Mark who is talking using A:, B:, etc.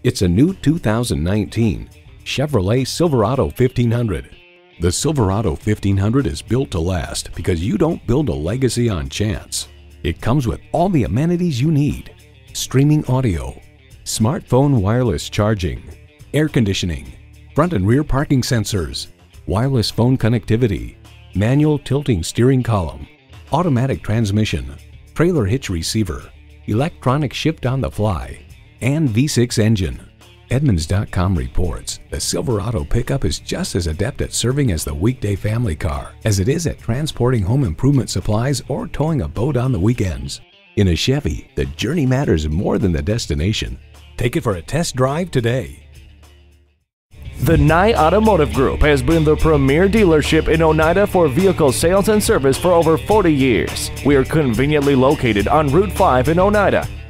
A: It's a new 2019 Chevrolet Silverado 1500. The Silverado 1500 is built to last because you don't build a legacy on chance. It comes with all the amenities you need: streaming audio, smartphone wireless charging, air conditioning, front and rear parking sensors, wireless phone connectivity, manual tilting steering column, automatic transmission, trailer hitch receiver, electronic shift on the fly, and V6 engine. Edmunds.com reports the Silverado pickup is just as adept at serving as the weekday family car as it is at transporting home improvement supplies or towing a boat on the weekends. In a Chevy, the journey matters more than the destination. Take it for a test drive today.
B: The Nye Automotive Group has been the premier dealership in Oneida for vehicle sales and service for over 40 years. We are conveniently located on Route 5 in Oneida.